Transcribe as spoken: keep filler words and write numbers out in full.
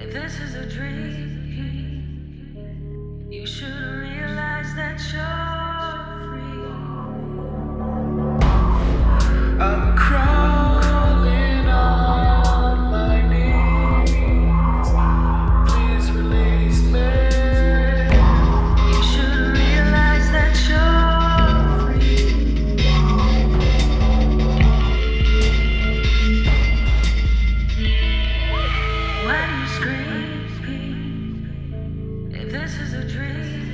If this is a dream, you should realize that you're free. I'm crawling on my knees. Please release me. You should realize that you're free. Why do you scream? If this is a dream,